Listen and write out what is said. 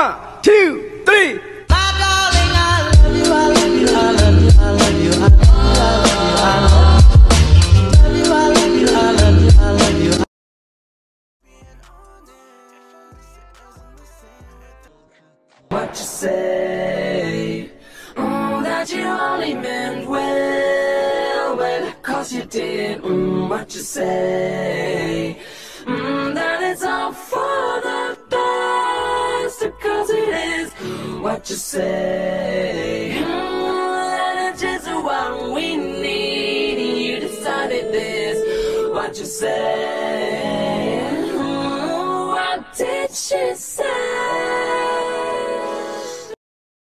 One, two, three. My darling, I love you, I love you, I love you, I love you, I love you, I love you, I love you, I love you, I love you. What you say? That you only meant well, well, 'cause you did. What you say? That it's all for the best, 'cause it is. What you say? That it's just what we need. You decided this. What you say?